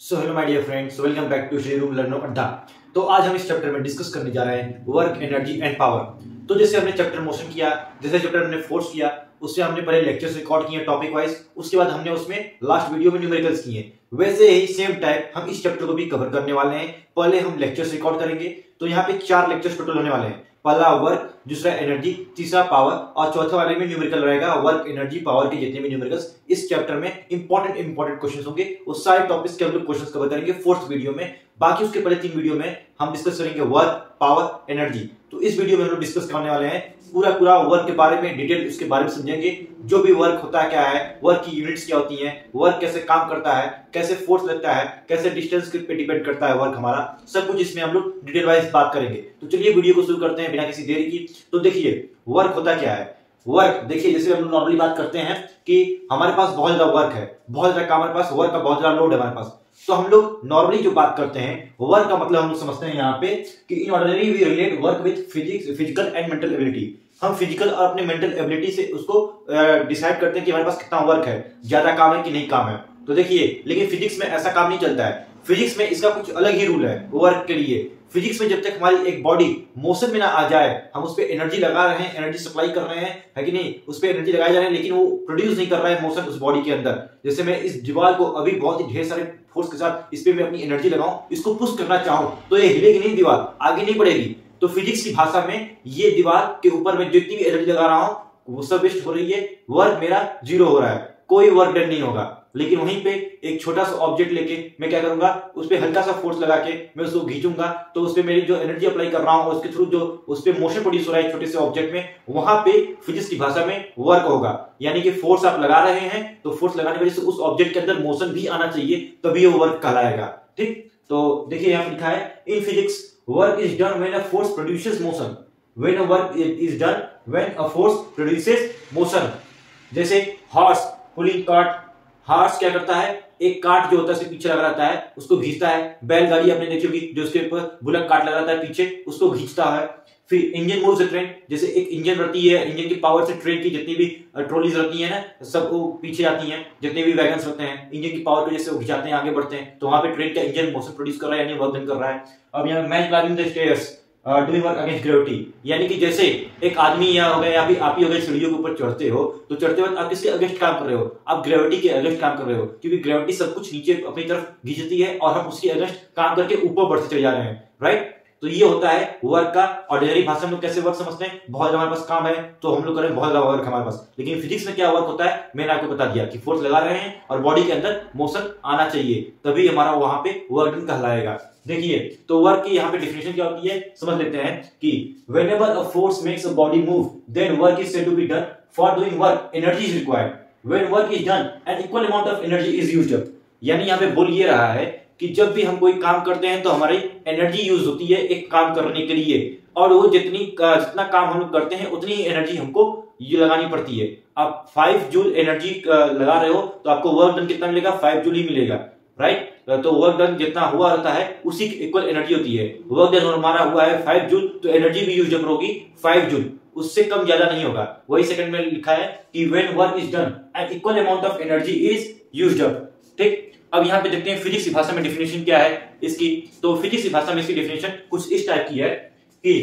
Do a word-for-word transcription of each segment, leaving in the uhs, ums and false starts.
So hello my dear friends, welcome back to Shri रूम लर्नो अड्डा। तो आज हम इस चैप्टर में डिस्कस करने जा रहे हैं वर्क, एनर्जी एंड पावर। तो जैसे हमने चैप्टर मोशन किया, जैसे चैप्टर हमने फोर्स किया, उससे हमने पहले लेक्चर्स रिकॉर्ड किए टॉपिक वाइज, उसके बाद हमने उसमें लास्ट वीडियो में न्यूमेरिकल्स किए। वैसे ही सेम टाइप हम इस चैप्टर को भी कवर करने वाले हैं। पहले हम लेक्चर्स रिकॉर्ड करेंगे, तो यहाँ पे चार लेक्चर्स टोटल होने वाले हैं। पहला वर्क, दूसरा एनर्जी, तीसरा पावर और चौथे वाले में न्यूमेरिकल रहेगा। वर्क, एनर्जी, पावर के जितने भी न्यूमेरिकल्स इस चैप्टर में इंपॉर्टेंट इंपॉर्टेंट क्वेश्चंस होंगे, उस सारे टॉपिक्स के हम लोग क्वेश्चंस कवर करेंगे फोर्थ वीडियो में। बाकी उसके पहले तीन वीडियो में हम डिस्कस करेंगे वर्क, पावर, एनर्जी। तो इस वीडियो में हम लोग डिस्कस करने वाले हैं पूरा पूरा वर्क के बारे में, डिटेल उसके बारे में समझेंगे। जो भी वर्क होता है क्या है, वर्क की यूनिट्स क्या होती हैं, वर्क कैसे काम करता है, कैसे फोर्स लगता है, कैसे डिस्टेंस पे डिपेंड करता है वर्क हमारा, सब कुछ इसमें हम लोग डिटेल वाइज बात करेंगे। तो चलिए वीडियो को शुरू करते हैं बिना किसी देरी की। तो देखिए वर्क होता क्या है। वर्क देखिए, जैसे हम लोग नॉर्मली बात करते हैं कि हमारे पास बहुत ज्यादा वर्क है, बहुत ज्यादा काम हमारे पास, वर्क का बहुत ज्यादा लोड है हमारे पास। तो हम लोग नॉर्मली जो बात करते हैं वर्क का मतलब हम लोग समझते हैं यहाँ पे कि in ordinary we relate work with physics physical and mental ability. हम फिजिकल और अपने मेंटल एबिलिटी से उसको डिसाइड करते हैं कि हमारे पास कितना वर्क है, ज्यादा काम है कि नहीं काम है। तो देखिए, लेकिन फिजिक्स में ऐसा काम नहीं चलता है। फिजिक्स में इसका कुछ अलग ही रूल है वर्क के लिए। फिजिक्स में जब तक हमारी एक बॉडी मोशन में ना आ जाए, हम उस पर एनर्जी लगा रहे हैं, एनर्जी सप्लाई कर रहे हैं, है कि नहीं, उस पर एनर्जी लगाए जा रहे हैं, लेकिन वो प्रोड्यूस नहीं कर रहा है मोशन उस बॉडी के अंदर। जैसे मैं इस दीवार को अभी बहुत ही ढेर सारे फोर्स के साथ इस पे मैं अपनी एनर्जी लगाऊं, इसको पुश करना चाहूं, तो ये हिलेगी नहीं, दीवार आगे नहीं बढ़ेगी। तो फिजिक्स की भाषा में ये दीवार के ऊपर मैं जितनी भी एनर्जी लगा रहा हूं वो सब वेस्ट हो रही है, वर्क मेरा जीरो हो रहा है, कोई वर्क डन नहीं होगा। लेकिन वहीं पे एक छोटा सा ऑब्जेक्ट लेके मैं क्या करूंगा, उस पे हल्का सा फोर्स लगा के मैं उसको खींचूंगा, तो उस पे मेरी जो एनर्जी अप्लाई कर रहा हूं उसके थ्रू जो उस पे मोशन प्रोड्यूस हो रहा है छोटे से ऑब्जेक्ट में, वहां पे फिजिक्स की भाषा में वर्क होगा। यानी कि फोर्स आप लगा रहे हैं, तो फोर्स लगाने की वजह से उस ऑब्जेक्ट के अंदर मोशन भी आना चाहिए, तभी वो वर्क कहलाएगा। ठीक, तो देखिए यहाँ लिखा है in physics work is done when a force produces motion. When a work is done when a force produces motion. जैसे हॉर्स पुलिंग कार्ट, हॉर्स क्या करता है, एक कार्ट जो होता है उसके पीछे लगा रहता है, उसको खींचता है। बैलगाड़ी आपने देखी होगी, जो उसके ऊपर बुलक कार्ट लगा रहता है पीछे, उसको खींचता है। फिर इंजन मूव्स द ट्रेन, जैसे एक इंजन रहती है, इंजन की पावर से ट्रेन की जितनी भी ट्रॉलीज रहती है ना, सब वो पीछे जाती हैं। जितने भी वैगन्स रहते हैं, इंजन की पावर की वजह से वो खिंचाते हैं, आगे बढ़ते हैं। तो वहां पे ट्रेन का इंजन मोशन प्रोड्यूस कर रहा है, यानी वर्क डन कर रहा है। अब यहाँ man climbing the stairs doing work against gravity, यानी कि जैसे एक आदमी या हो गया या फिर आप ही हो गए, सीढ़ियों के ऊपर चढ़ते हो, तो चढ़ते वक्त आप किसके अगेंस्ट काम कर रहे हो, आप ग्रेविटी के अगेंस्ट काम कर रहे हो, क्योंकि ग्रेविटी सब कुछ नीचे अपनी तरफ खींचती है और हम उसके अगेंस्ट काम करके ऊपर बढ़ते चले जा रहे हैं। राइट, तो ये होता है वर्क का। ऑर्डिनरी भाषा में हम लोग कैसे वर्क समझते हैं, बहुत हमारे पास काम है तो हम लोग करें बहुत ज्यादा वर्क हमारे पास। लेकिन फिजिक्स में क्या वर्क होता है, मैंने आपको बता दिया कि फोर्स लगा रहे हैं और बॉडी के अंदर मोशन आना चाहिए, तभी हमारा वहां पे वर्क डन कहलाएगा। देखिए, तो वर्क की यहाँ पे डेफिनेशन क्या होती है समझ लेते हैं कि whenever a force makes a body move, then work is said to be done. For doing work, energy is required. When work is done, an equal amount of energy is used up. यानी यहाँ पे बोल ये रहा है कि जब भी हम कोई काम करते हैं तो हमारी एनर्जी यूज होती है एक काम करने के लिए, और वो जितनी जितना काम हम लोग करते हैं उतनी ही एनर्जी हमको ये लगानी पड़ती है। आप फाइव जूल एनर्जी लगा रहे हो तो आपको वर्क डन कितना मिलेगा, फाइव जूल ही मिलेगा। राइट, तो वर्क डन जितना हुआ रहता है उसी की इक्वल एनर्जी होती है। वर्क डन हमारा हुआ है फाइव जूल, तो एनर्जी भी यूज अप होगी फाइव जूल, उससे कम ज्यादा नहीं होगा। वही सेकंड में लिखा है कि when work is done an equal amount of energy is used up. ठीक, अब यहाँ पे देखते हैं फिजिक्स की भाषा में डेफिनेशन क्या है इसकी। तो फिजिक्स की भाषा में इसकी डेफिनेशन कुछ इस टाइप की है कि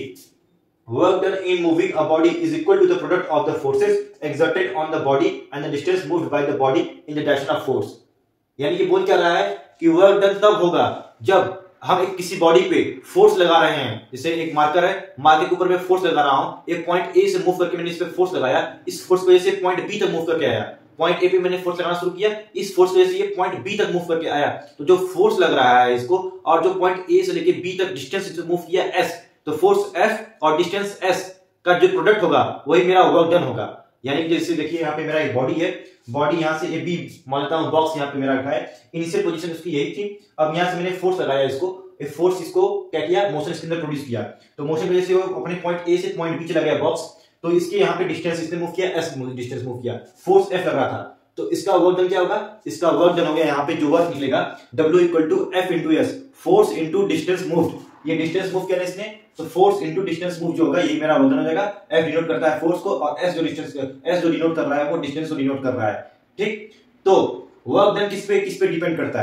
work done in moving a body is equal to the product of the forces exerted on the body and the distance moved by the body in the direction of force। यानी कि बोल क्या रहा है कि वर्क डन तब होगा जब हम एक किसी बॉडी पे फोर्स लगा रहे हैं। जैसे एक मार्कर है, मार्कर के ऊपर मैं फोर्स लगा रहा हूं, एक पॉइंट ए से मूव करके मैंने इस पे फोर्स लगाया, इस फोर्स की वजह से पॉइंट बी तक मूव करके आया। पॉइंट ए पे मैंने फोर्स लगाना शुरू किया, इस फोर्स की वजह से ये पॉइंट बी तक मूव करके आया। तो जो फोर्स लग रहा है इसको, और जो पॉइंट ए से लेके बी तक डिस्टेंस मूव किया एस, तो फोर्स एफ और डिस्टेंस एस का जो प्रोडक्ट होगा वही मेरा वर्क डन होगा। यानी कि जैसे देखिए यहाँ पे मेरा एक बॉडी है, बॉडी यहाँ से ए बी मान लेता हूँ, बॉक्स यहाँ पे मेरा रखा है, इनिशियल पोजीशन उसकी यही थी। अब यहाँ से मैंने फोर्स लगाया इसको, इस फोर्स इसको क्या किया, मोशन इसके अंदर प्रोड्यूस किया। तो मोशन की वजह से वो अपने पॉइंट ए से पॉइंट बी चला गया बॉक्स, तो इसके यहाँ पे डिस्टेंस इसने मूव किया, एस डिस्टेंस मूव किया, फोर्स एफ लग रहा था। तो इसका वर्क डन क्या होगा, इसका वर्क डन हो गया, यहाँ पे जो वर्क निकलेगा W equal to F into S, force into distance moved. ये डिस्टेंस मूव किया ना इसने, तो फोर्स इंटू डिस्टेंस मूव जो होगा ये मेरा वर्क डन हो जाएगा। एफ डिनोट करता है फोर्स को, और एस जो डिस्टेंस एस जो डिनोट कर रहा है वो डिस्टेंस को डिनोट कर रहा है। ठीक, तो वर्क डन किस पे किस पे डिपेंड करता है,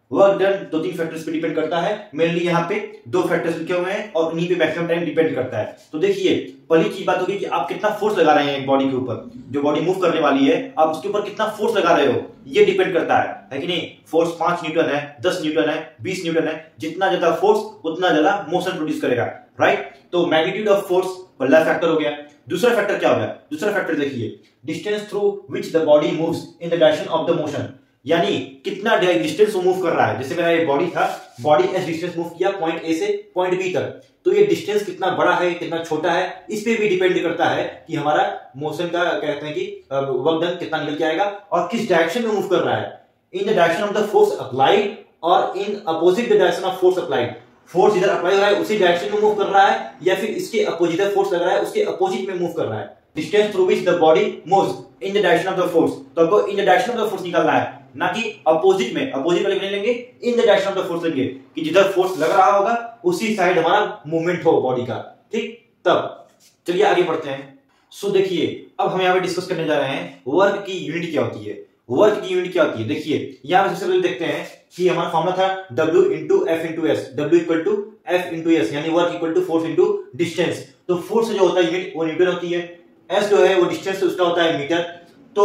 वर्क डन दो तीन फैक्टर्स पे डिपेंड करता है, मेनली यहाँ पे दो फैक्टर्स लिखे हुए हैं और उन्हीं पे मैक्सिमम टाइम डिपेंड करता है। तो देखिए पहली चीज बात होगी कि आप कितना फोर्स लगा रहे हैं एक बॉडी के ऊपर, जो बॉडी मूव करने वाली है आप उसके ऊपर कितना फोर्स लगा रहे हो, ये डिपेंड करता है, है कि नहीं। फोर्स पांच न्यूटन है, दस न्यूटन है, बीस न्यूटन है, जितना ज्यादा फोर्स उतना ज्यादा मोशन प्रोड्यूस करेगा, राइट। तो मैग्नीट्यूड ऑफ फोर्स पहला फैक्टर हो गया। दूसरा फैक्टर क्या हो गया, दूसरा फैक्टर देखिए distance through which the body moves in the direction of the motion, यानी कितना डिस्टेंस वो मूव कर रहा है। जैसे मेरा ये बॉडी था, बॉडी एस डिस्टेंस मूव किया पॉइंट ए से पॉइंट बी तक, तो ये डिस्टेंस कितना बड़ा है कितना छोटा है, इस पे भी डिपेंड करता है कि हमारा मोशन का कहते हैं कि वर्क डन कितना निकल के आएगा और किस डायरेक्शन में मूव कर रहा है, in the direction of the force applied और in opposite the direction of force applied. Force इधर अप्लाई हो रहा है उसी डायरेक्शन में मूव कर रहा है या फिर इसके अपोजिट फोर्स लग रहा है उसके अपोजिट में मूव कर रहा है। Distance through which the body moves in the direction of the force, तो आपको in the direction of the force निकालना है, ना कि अपोजिट में। अपोजिट वाले नहीं लेंगे, in the direction of the force लेंगे कि जिधर फोर्स लग रहा होगा उसी साइड हमारा मूवमेंट हो बॉडी का, ठीक। तब चलिए आगे बढ़ते हैं। सो देखिए अब हम यहाँ पे डिस्कस करने जा रहे हैं वर्क की यूनिट क्या होती है। वर्क की यूनिट क्या होती है, देखिए यहाँ सबसे पहले देखते हैं कि हमारा फॉर्मूला था W into F into S, W equal to F into S, यानी work equal to force into distance. तो फोर्स जो होता है यूनिट वो न्यूटन होती है, एस जो है वो डिस्टेंस उसका होता है मीटर। तो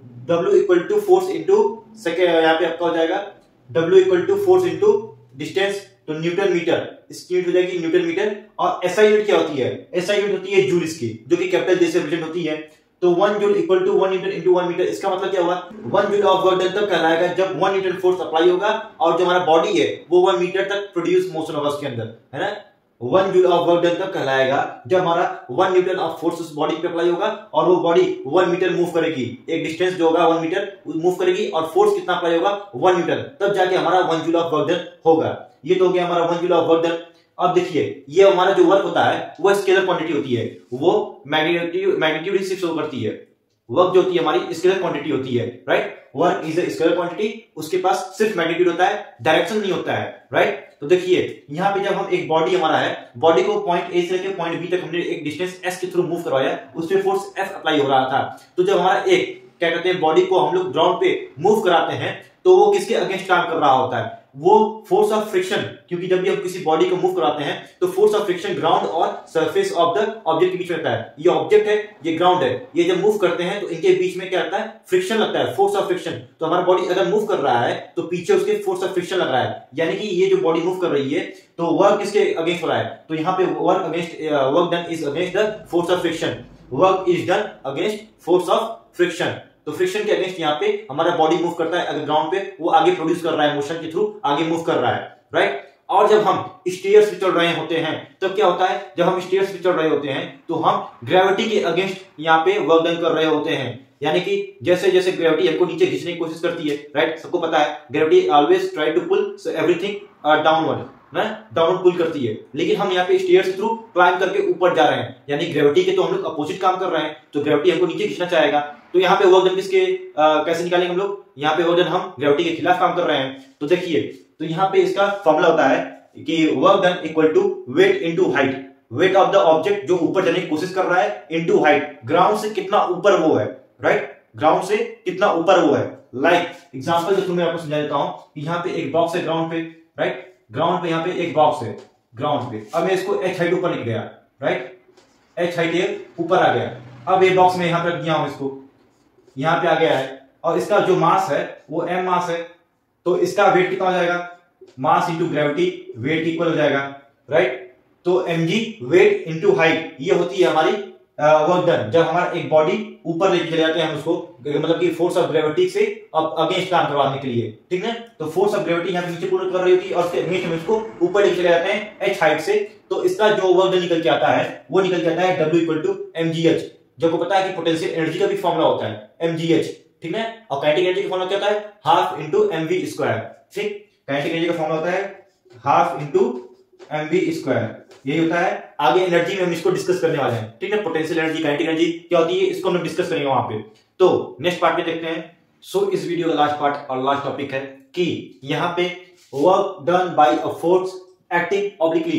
W equal to force into second, यहाँ पे आपका हो जाएगा W equal to force into distance, तो न्यूटन मीटर, इसकी यूनिट हो जाएगी न्यूटन मीटर। और एसआई यूनिट क्या होती है, एसआई यूनिट होती है जूल की, जो कि कैपिटल जे से रिप्रेजेंट होती है। तो one joule equal to one newton into one metre, इसका मतलब क्या हुआ, one joule of work done तब कहलाएगा जब वन न्यूटन फोर्स अप्लाई होगा और जो हमारा बॉडी है वो वन मीटर तक प्रोड्यूस मोशन होगा उसके अंदर, है ना। One joule of work done तब कहलाएगा जब हमारा वन न्यूटन ऑफ फोर्स उस बॉडी पे अप्लाई होगा और वो बॉडी वन मीटर मूव करेगी, एक डिस्टेंस जो होगा वन मीटर मूव करेगी और फोर्स कितना अप्लाई होगा वन न्यूटन, तब जाके हमारा one joule of work done होगा। ये तो हो गया हमारा one joule of work done. अब देखिए ये हमारा जो वर्क होता है वो स्केलर क्वांटिटी होती है, वो मैग्नीट्यूड मैग्नीट्यूड से शो करती है। वर्क जो होती है हमारी स्केलर क्वांटिटी होती है, right. Work is a scalar quantity, उसके पास सिर्फ मैग्नीट्यूड होता है, डायरेक्शन नहीं होता है, राइट। तो देखिए यहाँ पे जब हम एक बॉडी हमारा है, बॉडी को पॉइंट ए से लेकर पॉइंट बी तक हमने एक डिस्टेंस एस के थ्रू मूव करवाया, उस पे फोर्स एफ अप्लाई हो रहा था। तो जब हमारा एक क्या कहते हैं बॉडी को हम लोग ग्राउंड पे मूव कराते हैं तो वो किसके अगेंस्ट काम कर रहा होता है, वो फोर्स ऑफ फ्रिक्शन, क्योंकि जब भी हम किसी बॉडी को मूव कराते हैं तो फोर्स ऑफ फ्रिक्शन ग्राउंड और सरफेस ऑफ द ऑब्जेक्ट के बीच में रहता है। ये ऑब्जेक्ट है, ये ग्राउंड है, ये जब मूव करते हैं तो इनके बीच में क्या रहता है, फ्रिक्शन लगता है, फोर्स ऑफ फ्रिक्शन। तो हमारा बॉडी अगर मूव कर रहा है तो पीछे उसके फोर्स ऑफ फ्रिक्शन लग रहा है, यानी कि ये जो बॉडी मूव कर रही है तो वर्क किसके अगेंस्ट हो रहा है, तो यहाँ पे work against work done is against the force of friction, work is done against force of friction. तो फ्रिक्शन के अगेंस्ट यहाँ पे हमारा बॉडी मूव करता है, अगर ग्राउंड पे वो आगे प्रोड्यूस कर रहा है, मोशन के थ्रू आगे मूव कर रहा है, राइट। और जब हम स्टेयर्स पे चढ़ रहे होते हैं तब क्या होता है, जब हम स्टेयर्स पे चढ़ रहे होते हैं तो हम ग्रेविटी के अगेंस्ट यहाँ पे वर्क डन कर रहे होते हैं, यानी कि जैसे जैसे ग्रेविटी हमको नीचे खींचने की कोशिश करती है, राइट। सबको पता है gravity always try to pull everything downward, downward pull करती है, लेकिन हम यहाँ पे स्टेयर्स के थ्रू क्लाइंब करके ऊपर जा रहे हैं, यानी ग्रेविटी के तो हम लोग अपोजिट काम कर रहे हैं, तो ग्रेविटी हमको नीचे खींचना चाहेगा। तो यहाँ पे वर्क डन किसके आ, कैसे निकालेंगे हम लोग, यहाँ पे वर्क डन हम ग्रेविटी के खिलाफ काम कर रहे हैं। तो देखिए तो यहाँ पे इसका फॉर्मूला होता है कि work done equal to weight into height, weight of the object जो ऊपर जाने की कोशिश कर रहा है इनटू हाइट, ग्राउंड से कितना ऊपर वो है, राइट, ग्राउंड से कितना ऊपर वो है। लाइक एग्जांपल जो मैं आपको समझा देता हूं कि यहाँ पे एक बॉक्स है ग्राउंड पे, राइट, ग्राउंड पे यहाँ पे एक बॉक्स है ग्राउंड पे, अब मैं इसको एच हाइट ऊपर लिख गया, राइट, एच हाइट ऊपर आ गया। अब ये बॉक्स में यहाँ पे रख दिया हूं, इसको यहाँ पे आ गया है और इसका जो मास है वो m मास है, तो इसका वेट कितना हो जाएगा, mass into gravity, weight equal हो जाएगा, राइट। तो mg वेट इंटू हाइट, ये होती है हमारी वर्क डन जब हमारा एक बॉडी ऊपर लेके चले जाते हैं हम उसको, मतलब कि फोर्स ऑफ ग्रेविटी से अब अगेंस्ट काम करवाने के लिए, ठीक है। तो फोर्स ऑफ ग्रेविटी यहाँ पे नीचे पूर्ण कर रही होती है और उसके अगेंस्ट हम इसको ऊपर लेके चले जाते हैं h हाइट से, तो इसका जो वर्क डन निकल के आता है वो निकल के आता है W equal to M G H, जो को पता है कि पोटेंशियल एनर्जी का भी फॉर्मूला होता है एम जी एच, ठीक है। और काइनेटिक एनर्जी का फॉर्मूला क्या होता है, half into M V square, ठीक। काइनेटिक एनर्जी का फॉर्मूला होता है half into M V square, यही होता है। आगे एनर्जी में हम इसको डिस्कस करने वाले हैं, ठीक है। पोटेंशियल एनर्जी, काइनेटिक एनर्जी क्या होती है इसको हम डिस्कस करेंगे वहां पे। तो नेक्स्ट पार्ट में देखते हैं। सो so, इस वीडियो का लास्ट पार्ट और लास्ट टॉपिक है कि यहाँ पे work done by a force acting obliquely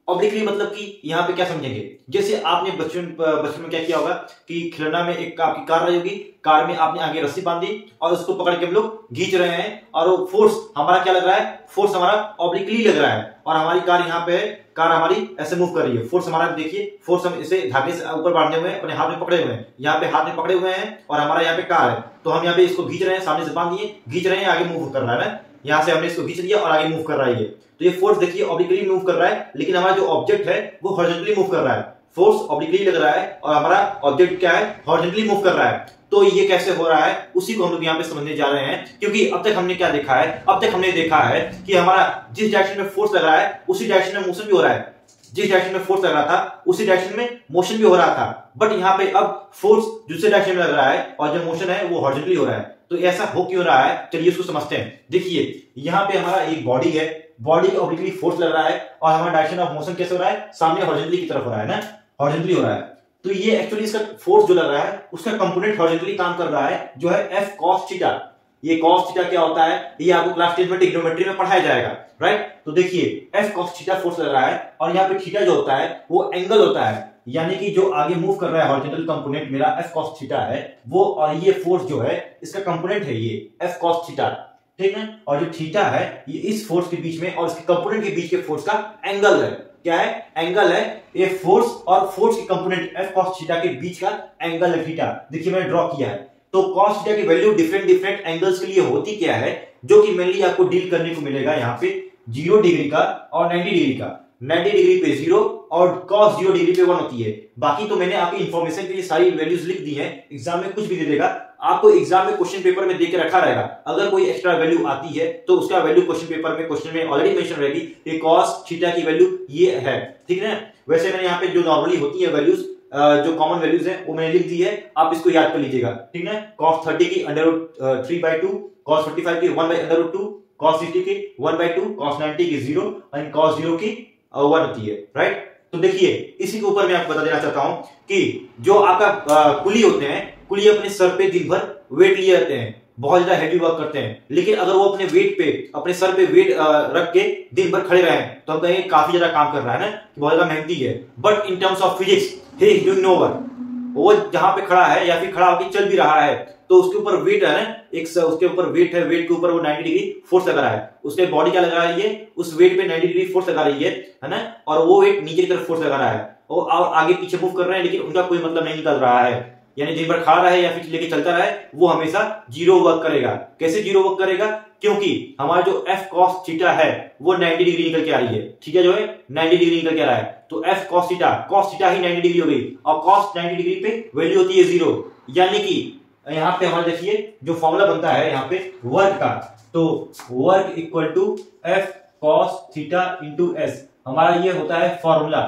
obliquely मतलब कि यहाँ पे क्या समझेंगे, जैसे आपने बचपन बचपन में क्या किया होगा कि खिलौना में एक आपकी कार रही होगी, कार में आपने आगे रस्सी बांधी और उसको पकड़ के हम लोग खींच रहे हैं और वो फोर्स हमारा क्या लग रहा है, फोर्स हमारा ऑब्लिकली लग रहा है और हमारी कार यहाँ पे है, कार हमारी ऐसे मूव कर रही है। फोर्स हमारा देखिए, फोर्स हम इसे धागे से ऊपर बांधे हुए हैं, अपने हाथ में पकड़े हुए हैं, यहाँ पे हाथ में पकड़े हुए हैं और हमारा यहाँ पे कार है, तो हम यहाँ पे इसको खींच रहे हैं, सामने से बांध दिए, खींच रहे हैं, आगे मूव कर रहा है ना, यहाँ से हमने इसको खींच लिया और आगे मूव कर रहा है ये, तो ये फोर्स देखिए ऑब्लिकली मूव कर रहा है, लेकिन हमारा जो ऑब्जेक्ट है वो हॉरिजॉन्टली मूव कर रहा है। फोर्स ऑब्लिकली लग रहा है और हमारा ऑब्जेक्ट क्या है, हॉरिजॉन्टली मूव कर रहा है। तो ये कैसे हो रहा है उसी को हम लोग यहाँ पे समझने जा रहे हैं, क्योंकि अब तक हमने क्या देखा है, अब तक हमने देखा है कि हमारा जिस डायरेक्शन में फोर्स लग रहा है उसी डायरेक्शन में मोशन भी हो रहा है, जिस डायरेक्शन में फोर्स लग रहा था उसी डायरेक्शन में मोशन भी हो रहा था, बट यहाँ पे अब फोर्स दूसरे डायरेक्शन में लग रहा है और जो मोशन है वो हॉरिजॉन्टली हो रहा है। तो ऐसा हो क्यों रहा है, चलिए उसको समझते हैं। देखिए यहाँ पे हमारा एक बॉडी है, बॉडी का ऑब्लिकली फोर्स लग रहा है और हमारा डायरेक्शन ऑफ मोशन कैसे हो रहा है, सामने हॉरिजॉन्टली की तरफ हो रहा है ना, हॉरिजॉन्टली हो रहा है। तो ये एक्चुअली इसका फोर्स जो लग रहा है उसका कंपोनेंट हॉरिजॉन्टली काम कर रहा है, जो है एफ कॉस थीटा। ये कॉस थीटा क्या होता है, ये आपको क्लास टेन में ट्रिग्नोमेट्री में पढ़ाया जाएगा, राइट। तो देखिए एफ कॉस थीटा फोर्स लग रहा है और यहाँ पे थीटा जो होता है वो एंगल होता है, यानी कि जो आगे मूव कर रहा है हॉरिजॉन्टल कंपोनेंट मेरा एफ कॉस थीटा है वो, और ये फोर्स जो है इसका कंपोनेंट है ये एफ कॉस थीटा, ठीक है। और जो थीटा है ये इस फोर्स के बीच में और इसके कंपोनेंट के बीच के फोर्स का एंगल है, क्या है, एंगल है। ये फोर्स और फोर्स के कंपोनेंट एफ कॉस थीटा के बीच का एंगल है थीटा। देखिए मैंने ड्रॉ किया है, तो कॉस थीटा की वैल्यू डिफरेंट डिफरेंट एंगल्स के लिए होती क्या है, जो कि मेनली आपको डील करने को मिलेगा यहाँ पे जीरो डिग्री का और नाइन्टी डिग्री का। नाइन्टी डिग्री पे जीरो और कॉस जीरो डिग्री पे वन होती है। बाकी तो मैंने आपकी इंफॉर्मेशन के लिए सारी वैल्यूज लिख दी हैं, एग्जाम में कुछ भी दे देगा आपको, एग्जाम में क्वेश्चन पेपर में देके रखा रहेगा। अगर कोई एक्स्ट्रा वैल्यू आती है तो उसका वैल्यू क्वेश्चन पेपर में क्वेश्चन में ऑलरेडी मेंशन रहेगी कि कॉस थीटा की वैल्यू ये है, ठीक है। वैसे मैंने यहाँ पे जो नॉर्मली होती है वैल्यूज, जो कॉमन वैल्यूज है वो मैंने लिख दी है, आप इसको याद कर लीजिएगा, ठीक है। कॉस थर्टी की under root three by two, cos forty five की one by under root two, cos sixty की one by two, cos ninety की जीरो एंड कॉस जीरो की वन होती है, राइट। तो देखिए इसी के ऊपर मैं आपको बता देना चाहता हूं कि जो आपका कुली होते हैं, कुली अपने सर पे दिन भर वेट लिए रहते हैं, बहुत ज्यादा हैवी वर्क करते हैं, लेकिन अगर वो अपने वेट पे अपने सर पे वेट रख के दिन भर खड़े रहे तो हम कहेंगे काफी ज्यादा काम कर रहा है ना, कि बहुत ज्यादा मेहनती है। But in terms of physics he is doing no work. वो जहां पे खड़ा है या फिर खड़ा होकर चल भी रहा है तो उसके ऊपर वेट है ना, एक उसके ऊपर वेट है, वेट के ऊपर वो नाइन्टी डिग्री फोर्स लगा रहा है, उसके बॉडी क्या लगा रही है, उस वेट पे नाइन्टी डिग्री फोर्स लगा रही है, है ना, और वो वेट नीचे की तरफ फोर्स लगा रहा है और आगे पीछे मूव कर रहे हैं, लेकिन उनका कोई मतलब नहीं निकल रहा है। यानी दिन भर खड़ा रहे या फिर लेके चलता रहे, वो हमेशा जीरो वर्क करेगा। कैसे जीरो वर्क करेगा, क्योंकि हमारा जो एफ कॉस थीटा है वो नाइन्टी डिग्री निकल के आ रही है, ठीक है, जो है नाइन्टी डिग्री निकल के आ रहा है, तो F cos theta, cos theta ही नाइन्टी डिग्री हो गई और कॉस नाइन्टी डिग्री पे वैल्यू होती है जीरो। यानी कि यहाँ पे हमारा देखिए जो फॉर्मूला बनता है यहाँ पे वर्क का, तो work equal to F cos theta into S, हमारा ये होता है formula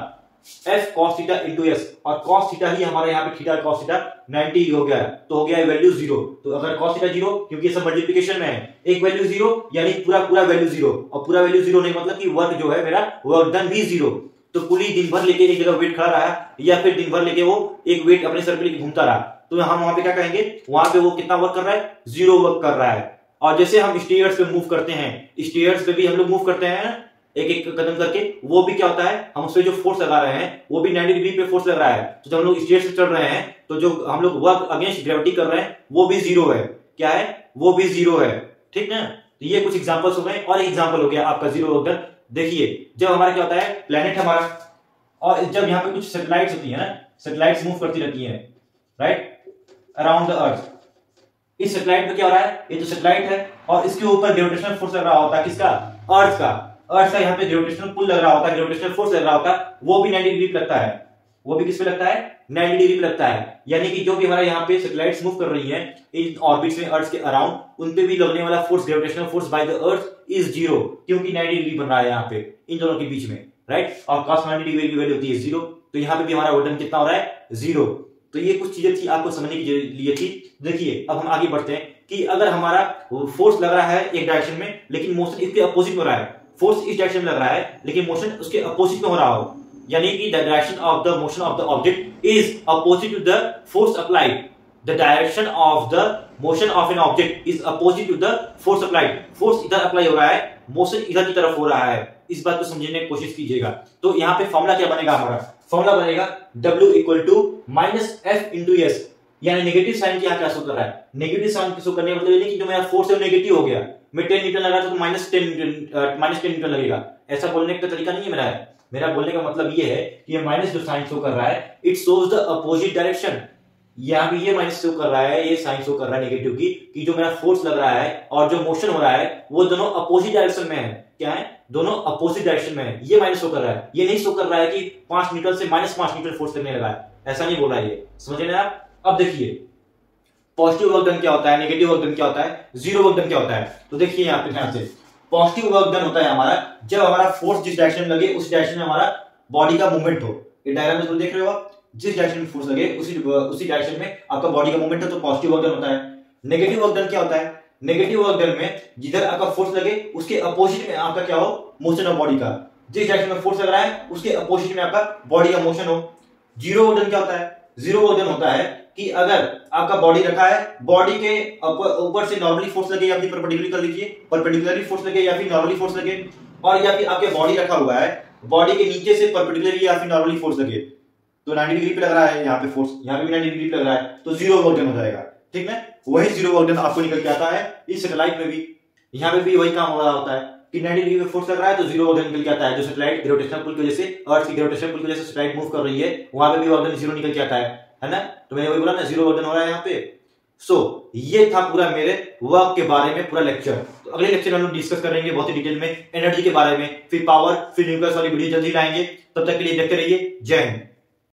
F cos theta into S, और कॉस थीटा ही हमारे यहाँ पे थीटा कॉस थीटा नाइन्टी हो गया है, तो हो गया है वैल्यू जीरो। तो अगर कॉस थीटा जीरो, क्योंकि ये सब मल्टीप्लिकेशन में है, एक वैल्यू जीरो यानी पूरा पूरा वैल्यू जीरो, और पूरा वैल्यू जीरो नहीं मतलब कि वर्क जो है मेरा वर्क डन भी जीरो। तो कुली दिन भर लेके एक जगह वेट खड़ा रहा या फिर दिन भर लेके वो एक वेट अपने सर पे लेके घूमता रहा, तो हम वहां पे क्या कहेंगे, वहां पे वो कितना वर्क कर रहा है, जीरो वर्क कर रहा है। और जैसे हम स्टेयर्स पे मूव करते हैं, स्टेयर्स पे भी हम लोग मूव करते हैं एक एक कदम करके, वो भी क्या होता है, हम उसपे जो फोर्स लगा रहे हैं वो भी नाइन्टी डिग्री पे फोर्स लग रहा है। तो जब हम लोग स्टेयर्स पे चढ़ रहे हैं तो जो हम लोग वर्क अगेंस्ट ग्रेविटी कर रहे हैं वो भी जीरो है, क्या है, वो भी जीरो है, ठीक ना। तो ये कुछ एग्जांपल्स हो गए, और एक एग्जांपल हो गया आपका जीरो वर्क डन। देखिए जब हमारा क्या होता है, प्लेनेट हमारा, और जब यहाँ पे कुछ सैटेलाइट्स होती है ना, सैटेलाइट्स मूव करती रहती है राइट अराउंड द अर्थ। इस सैटेलाइट में क्या हो रहा है, ये जो सैटेलाइट है और इसके ऊपर ग्रेविटेशनल फोर्स लग रहा होता है, किसका, अर्थ का। अर्थ का यहाँ पे ग्रेविटेशनल पुल लग रहा होता है, ग्रेविटेशनल फोर्स लग रहा होता है, वो भी नाइन्टी डिग्री पे लगता है, वो भी किस पे लगता है, नाइन्टी डिग्री पे लगता है। यानी कि जो भी हमारा यहाँ पे सैटेलाइट्स मूव कर रही हैं इन ऑर्बिट्स में अर्थ के अराउंड, उन पे भी लगने वाला force, gravitational force by the earth is zero, क्योंकि नाइन्टी डिग्री बन रहा है यहाँ पे इन दोनों के बीच में, राइट। और cos नाइन्टी डिग्री की वैल्यू होती है जीरो, तो यहाँ पे भी हमारा वर्क डन कितना हो रहा है, जीरो। तो ये कुछ चीजें थी आपको समझने के लिए थी। देखिए अब हम आगे बढ़ते हैं कि अगर हमारा फोर्स लग रहा है एक डायरेक्शन में लेकिन मोशन इसके अपोजिट में हो रहा है, फोर्स इस डायरेक्शन में लग रहा है लेकिन मोशन उसके अपोजिट में हो रहा हो, यानी कि the direction of the motion of the object is opposite to the force applied, the direction of the motion of an object is opposite to the force applied. Force इधर apply हो रहा है, मोशन इधर की तरफ हो रहा है, इस बात को समझने की कोशिश कीजिएगा। तो यहाँ पे फॉर्मूला क्या बनेगा, हमारा फॉर्मूला बनेगा W equal to minus F into S, यानी नेगेटिव साइन की यहाँ क्या शो कर रहा है, नेगेटिव साइन शो करने का मतलब ये नहीं कि जो मेरा फोर्स है वो नेगेटिव हो गया, मैं टेन न्यूटन लगा तो minus ten minus ten newton लगेगा, ऐसा बोलने का तरीका नहीं है मेरा है। मेरा बोलने का मतलब ये है कि ये माइनस जो साइन शो कर रहा है it shows the opposite direction. यहाँ भी ये माइनस शो कर रहा है, ये साइन शो कर रहा है नेगेटिव की, कि जो मेरा फोर्स लग रहा है और जो मोशन हो रहा है वो दोनों अपोजिट डायरेक्शन में है। क्या है, दोनों अपोजिट डायरेक्शन में है। ये माइनस शो कर रहा है, ये नहीं शो कर रहा है कि पांच न्यूटन से माइनस पांच न्यूटन फोर्स लगने लगा है, ऐसा नहीं बोल रहा है ये, समझ रहे हैं आप। अब देखिए पॉजिटिव वर्क डन क्या होता है, नेगेटिव वर्क डन क्या होता है, जीरो वर्क डन क्या होता है। तो देखिए यहाँ पे ध्यान से, पॉजिटिव वर्क डन होता है हमारा जब हमारा फोर्स जिस डायरेक्शन में लगे उस डायरेक्शन में हमारा बॉडी का मूवमेंट हो। ये डायग्राम में देख रहे हो आप, जिस डायरेक्शन में फोर्स लगे उसी उसी डायरेक्शन में आपका बॉडी का मूवमेंट है, तो पॉजिटिव वर्क डन होता है। नेगेटिव वर्क डन क्या होता है, नेगेटिव वर्क डन में जिधर आपका फोर्स लगे उसके अपोजिट में आपका क्या हो, मोशन ऑफ बॉडी का, जिस डायरेक्शन में फोर्स लग रहा है उसके अपोजिट में आपका बॉडी का मोशन हो। जीरो वर्क डन क्या होता है, जीरो वर्क डन होता है कि अगर आपका बॉडी रखा है, बॉडी के ऊपर से नॉर्मली फोर्स लगे या फिर परपेंडिकुलर कर लीजिए, परपेंडिकुलरली फोर्स लगे या फिर नॉर्मली फोर्स लगे, और या फिर आपके बॉडी रखा हुआ है, बॉडी के नीचे से परपेंडिकुलरली या फिर नॉर्मली फोर्स लगे, तो नाइंटी डिग्री पे लग रहा है यहाँ पे फोर्स, यहाँ पे भी नाइंटी डिग्री पे लग रहा है, तो जीरो वर्क डन हो जाएगा। ठीक है, वही जीरो वर्क डन आपको निकल के आता है इस सैटेलाइट में भी। यहाँ पे भी वही काम हो रहा होता है कि नाइंटी डिग्री पे फोर्स लग रहा है तो जीरो वर्क डन निकल के आता है। जो सैटेलाइट ग्रेविटेशनल पुल की वजह से, अर्थ की ग्रेविटेशनल पुल की वजह से सैटेलाइट मूव कर रही है, वहां पे भी वर्क डन जीरो निकल के आता है, है ना। तो मैंने वही बोला ना, जीरो वर्क डन हो रहा है यहाँ पे। सो so, ये था पूरा मेरे वर्क के बारे में पूरा लेक्चर। तो अगले लेक्चर में हम लोग डिस्कस करेंगे बहुत ही डिटेल में एनर्जी के बारे में, फिर पावर, फिर न्यूक्लियस वाली वीडियो जल्दी लाएंगे। तब तक के लिए देखते रहिए। जय हिंद।